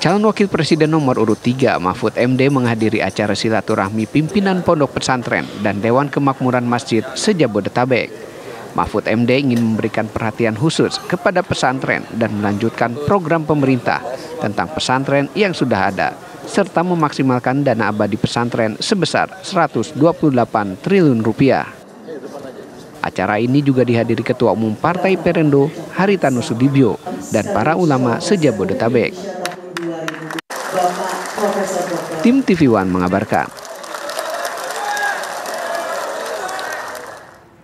Calon Wakil Presiden nomor urut 3 Mahfud MD menghadiri acara silaturahmi pimpinan pondok pesantren dan Dewan Kemakmuran Masjid se-Jabodetabek. Mahfud MD ingin memberikan perhatian khusus kepada pesantren dan melanjutkan program pemerintah tentang pesantren yang sudah ada, serta memaksimalkan dana abadi pesantren sebesar 128 triliun rupiah. Acara ini juga dihadiri Ketua Umum Partai Perindo Haritanu Sudibyo dan para ulama se-Jabodetabek. Tim TV One mengabarkan.